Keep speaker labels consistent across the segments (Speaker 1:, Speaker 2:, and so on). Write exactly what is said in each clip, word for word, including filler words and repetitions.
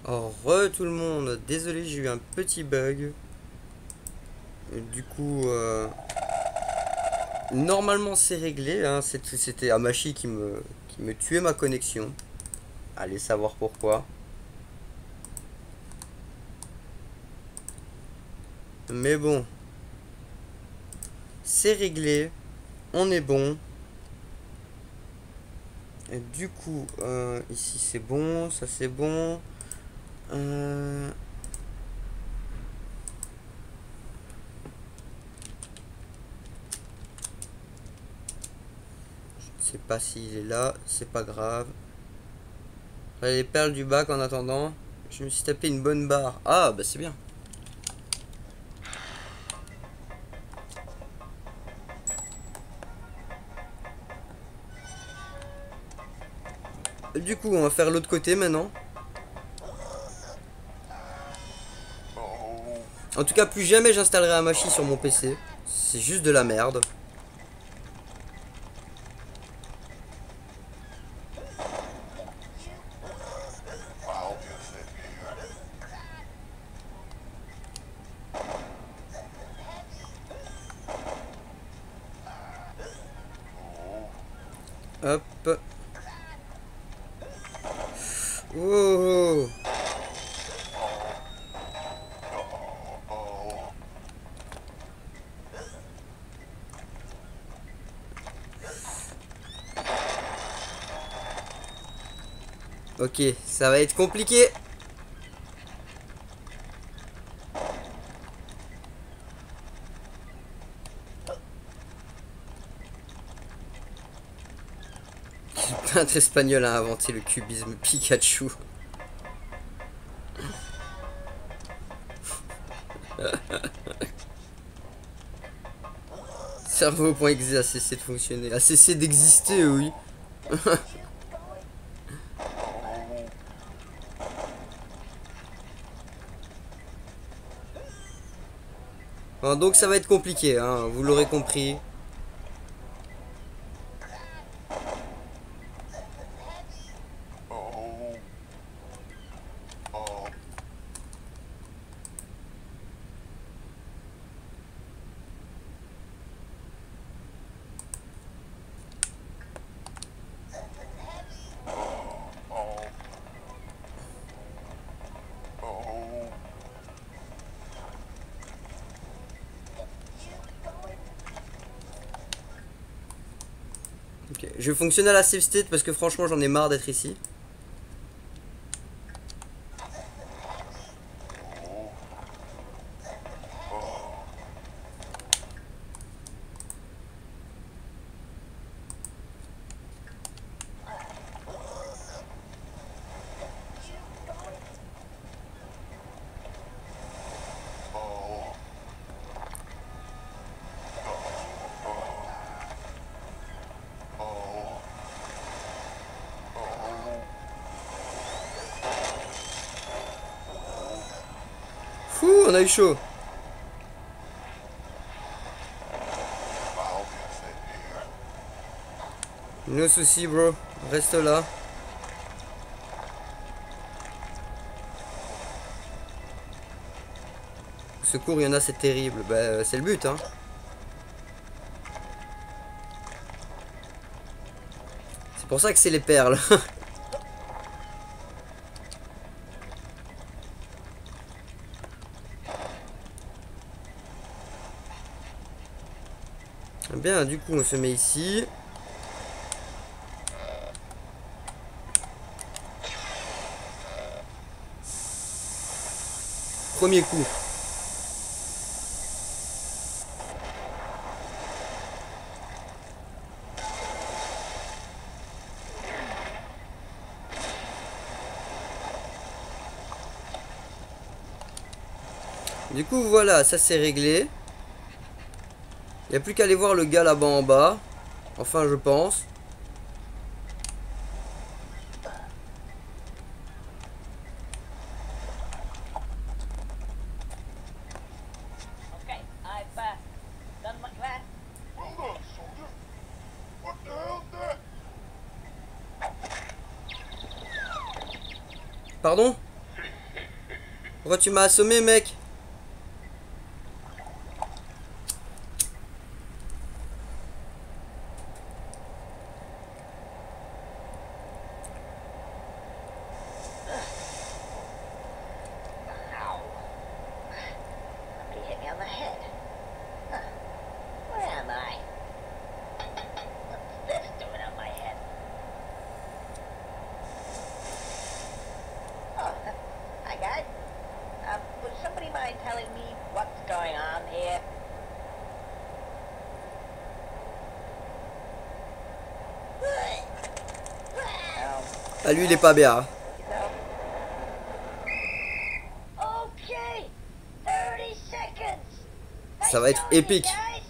Speaker 1: Re tout le monde, désolé, j'ai eu un petit bug. Du coup, euh, normalement c'est réglé. Hein. C'était Amashi qui me, qui me tuait ma connexion. Allez savoir pourquoi. Mais bon, c'est réglé. On est bon. Et du coup, euh, ici c'est bon, ça c'est bon. Euh... Je sais pas s'il est là, c'est pas grave. Les perles du bac en attendant. Je me suis tapé une bonne barre. Ah bah c'est bien. Du coup on va faire l'autre côté maintenant. En tout cas plus jamais j'installerai Amashi sur mon P C. C'est juste de la merde. Hop. Oh. Ok, ça va être compliqué. Le peintre espagnol a inventé le cubisme Pikachu. Cerveau.exe a cessé de fonctionner. A cessé d'exister, oui. Bon, donc ça va être compliqué, hein, vous l'aurez compris. Okay. Je vais fonctionner à la save state parce que franchement j'en ai marre d'être ici. Fou, on a eu chaud. No soucis, bro. Reste là. Secours, il y en a, c'est terrible. Bah, c'est le but, hein. C'est pour ça que c'est les perles. Bien, du coup, on se met ici. Premier coup. Du coup, voilà, ça c'est réglé. Il n'y a plus qu'à aller voir le gars là-bas en bas. Enfin, je pense. Pardon? Pourquoi tu m'as assommé, mec? Ah, lui, il est pas bien. Ça va être épique.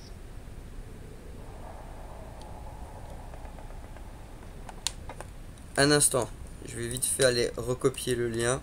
Speaker 1: Un instant. Je vais vite fait aller recopier le lien.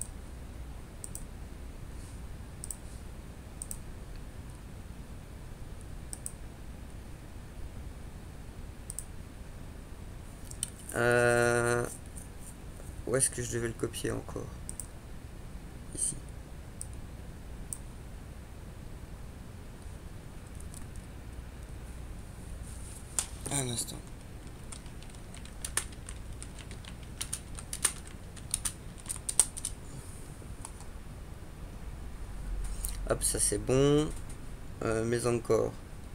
Speaker 1: Euh... Où est-ce que je devais le copier encore? Ici. Un instant. Hop, ça c'est bon. Euh, mais encore.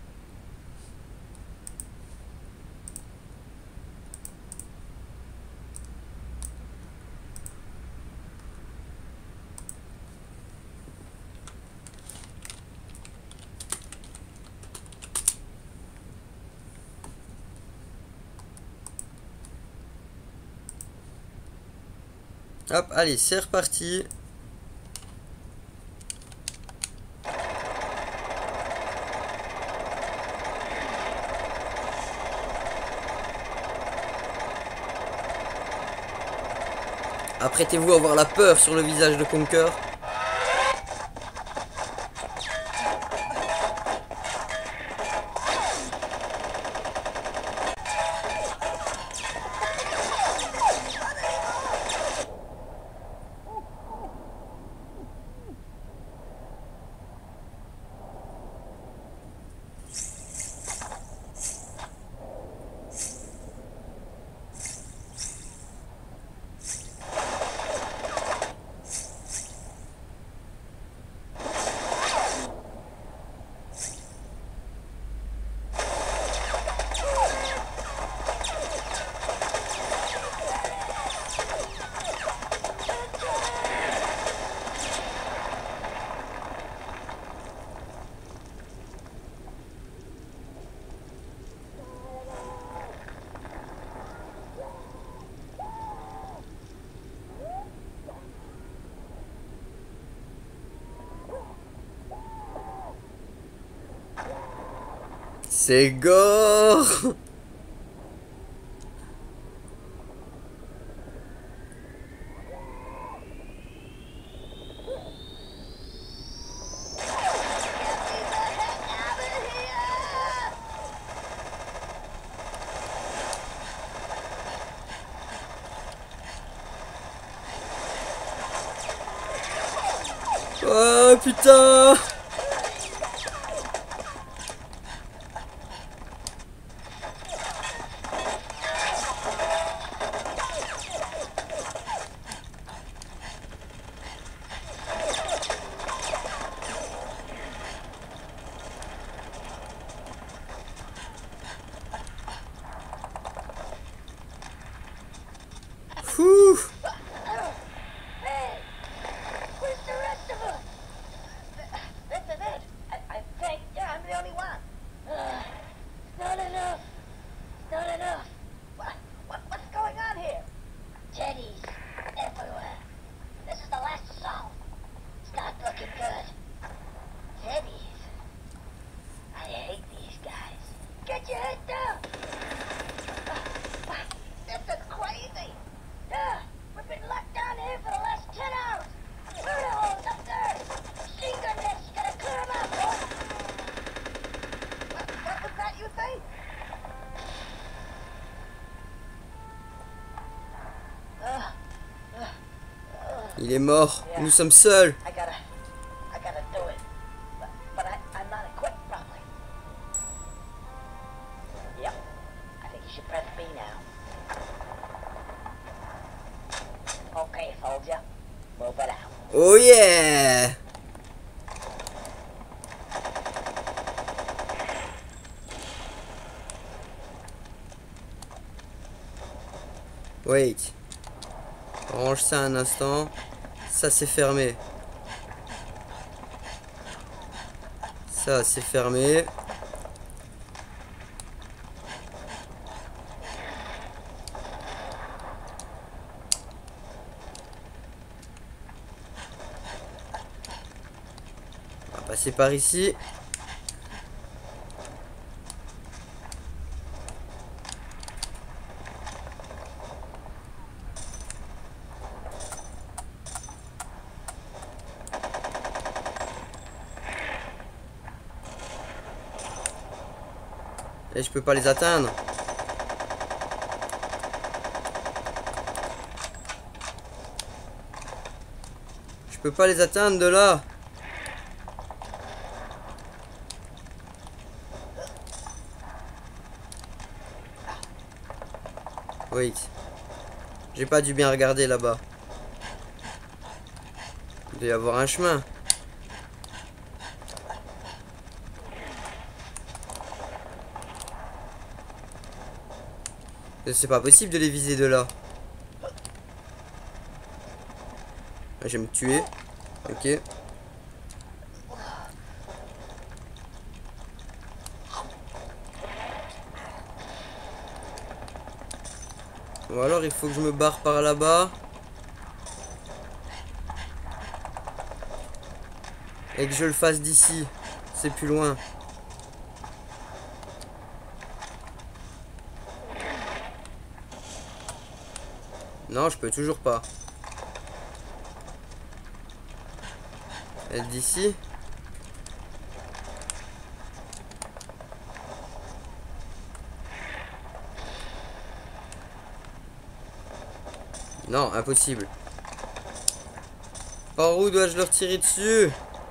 Speaker 1: Hop, allez, c'est reparti. Apprêtez-vous à voir la peur sur le visage de Conker. C'est gore. Oh putain. Ouh. Il est mort. Nous sommes seuls. Oh yeah! Wait. Range ça un instant. Ça c'est fermé. Ça c'est fermé. On va passer par ici. Et je peux pas les atteindre. Je peux pas les atteindre de là. Wait. J'ai pas dû bien regarder là-bas. Il doit y avoir un chemin. C'est pas possible de les viser de là. Je vais me tuer. Ok. Ou alors il faut que je me barre par là-bas. Et que je le fasse d'ici. C'est plus loin. Non, je peux toujours pas. Elle d'ici. Non, impossible. Par où dois-je leur tirer dessus?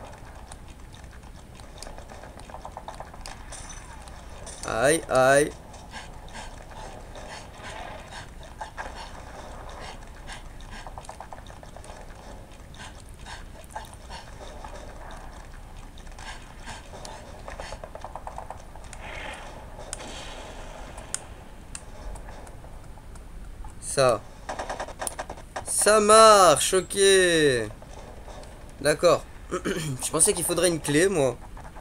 Speaker 1: Aïe, aïe. Ça. Ça marche, ok. D'accord. Je pensais qu'il faudrait une clé, moi.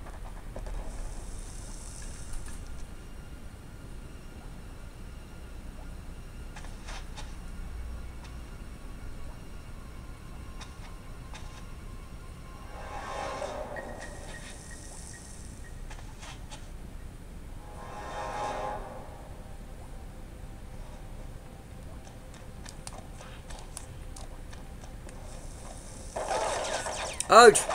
Speaker 1: Ouch!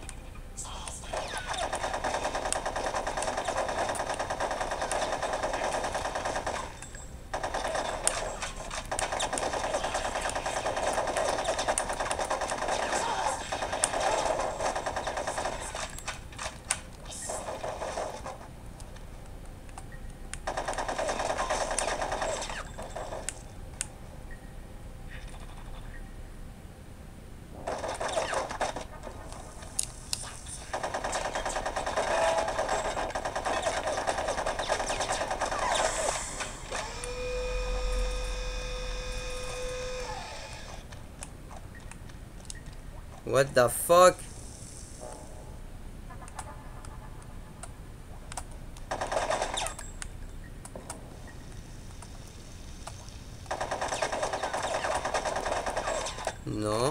Speaker 1: What the fuck? Non.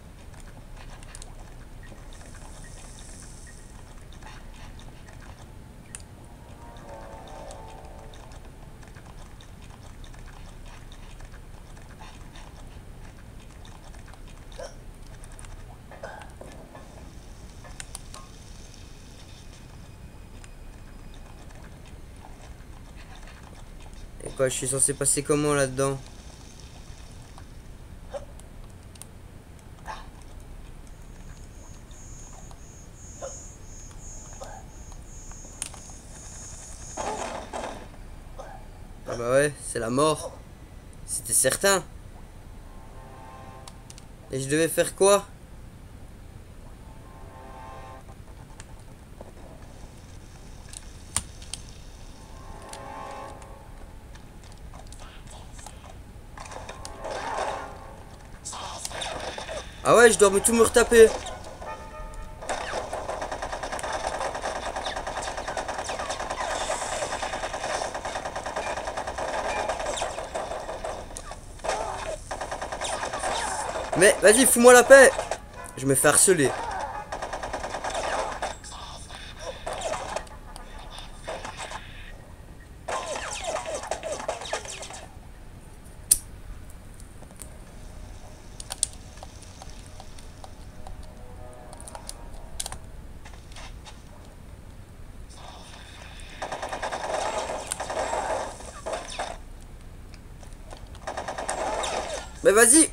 Speaker 1: Et quoi, je suis censé passer comment là-dedans? Ah bah ouais, c'est la mort. C'était certain. Et je devais faire quoi? Ah ouais, je dois me tout me retaper. Mais vas-y, fous-moi la paix. Je me fais harceler. Mais vas-y.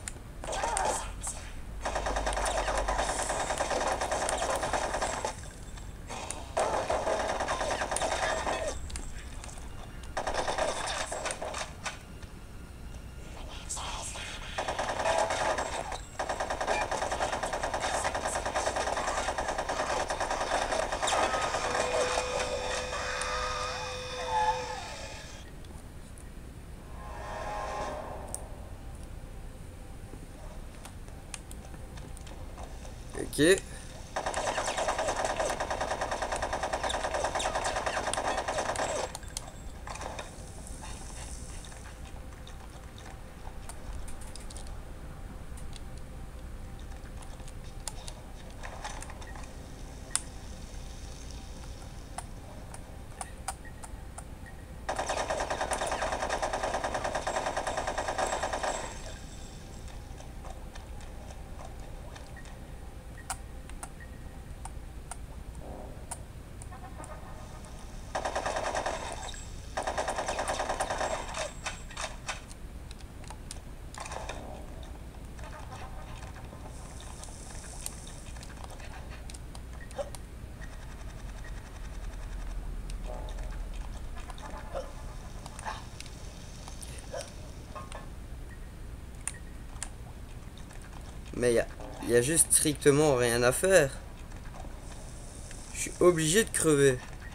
Speaker 1: Ok. Mais il y, y a juste strictement rien à faire. Je suis obligé de crever.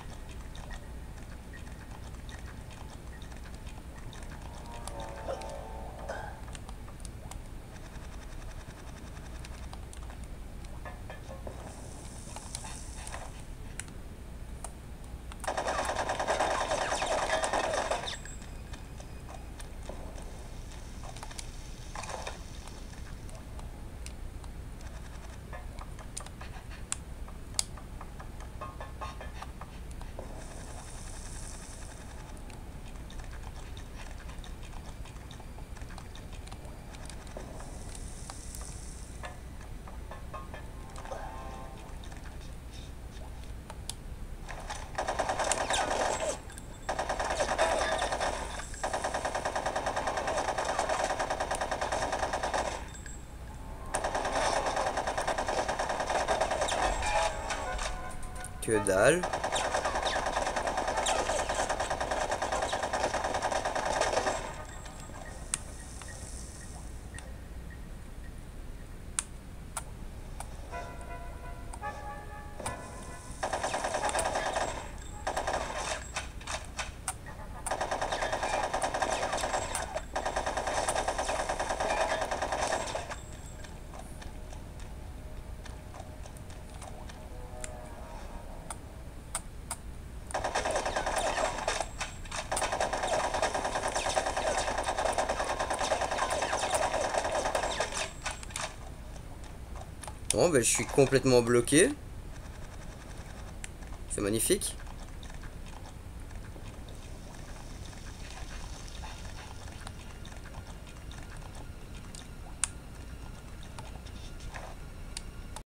Speaker 1: Que dalle. Bon, ben, je suis complètement bloqué. C'est magnifique.